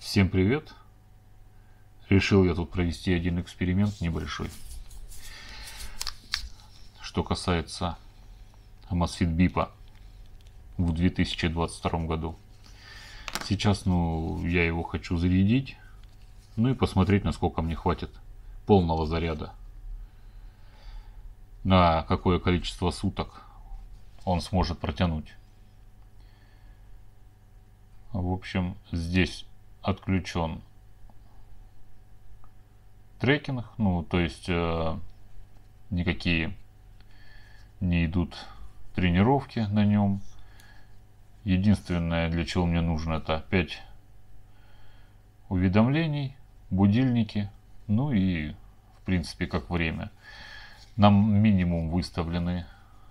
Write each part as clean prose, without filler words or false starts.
Всем привет! Решил я тут провести один эксперимент небольшой. Что касается Amazfit Bip в 2022 году. Сейчас, я его хочу зарядить, и посмотреть, насколько мне хватит полного заряда. На какое количество суток он сможет протянуть. В общем, здесь отключен трекинг, то есть никакие не идут тренировки на нем. Единственное, для чего мне нужно, это 5 уведомлений, будильники, и в принципе как время. Нам минимум выставлена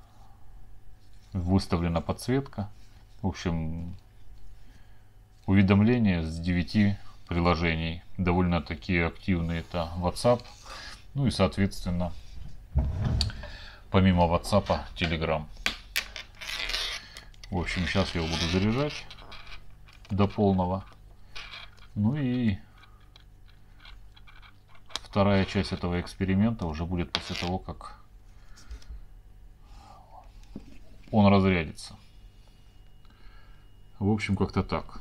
подсветка. В общем, уведомления с 9 приложений. Довольно-таки активные. Это WhatsApp. И соответственно, помимо WhatsApp, Telegram. В общем, сейчас я его буду заряжать до полного. И вторая часть этого эксперимента уже будет после того, как он разрядится. В общем, как-то так.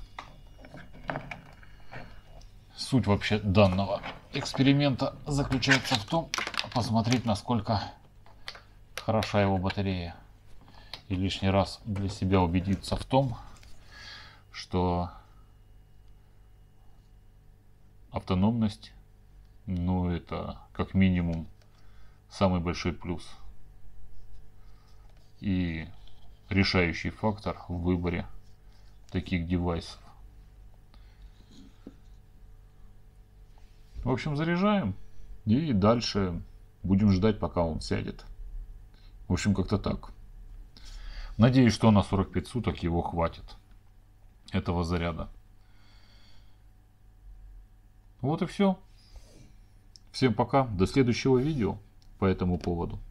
Суть вообще данного эксперимента заключается в том, посмотреть, насколько хороша его батарея. И лишний раз для себя убедиться в том, что автономность, это как минимум самый большой плюс. И решающий фактор в выборе таких девайсов. В общем, заряжаем и дальше будем ждать, пока он сядет. В общем, как-то так. Надеюсь, что на 45 суток его хватит, этого заряда. Вот и все. Всем пока. До следующего видео по этому поводу.